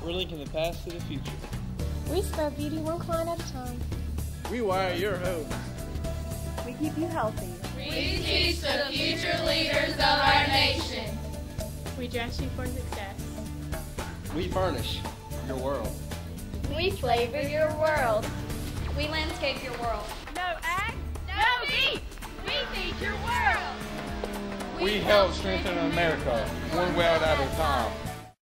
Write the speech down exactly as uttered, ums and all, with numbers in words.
We're linking the past to the future. We spell beauty one client at a time. We wire your hopes. We keep you healthy. We teach the future leaders of our nation. We dress you for success. We furnish your world. We flavor your world. We landscape your world. No act, no eat. We feed your world. We help strengthen America, one weld at a time.